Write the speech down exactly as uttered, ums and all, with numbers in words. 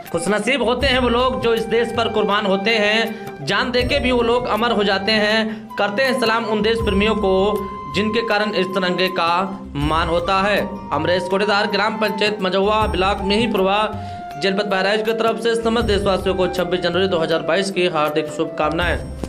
खुशनसीब होते हैं वो लोग जो इस देश पर कुर्बान होते हैं, जान देके भी वो लोग अमर हो जाते हैं। करते हैं सलाम उन देश प्रेमियों को जिनके कारण इस तिरंगे का मान होता है। अमरेश कोटेदार, ग्राम पंचायत मझौआ, ब्लॉक मिहींपुरवा, जनपद बहराइच की तरफ से समस्त देशवासियों को छब्बीस जनवरी दो हज़ार बाईस की हार्दिक शुभकामनाएं।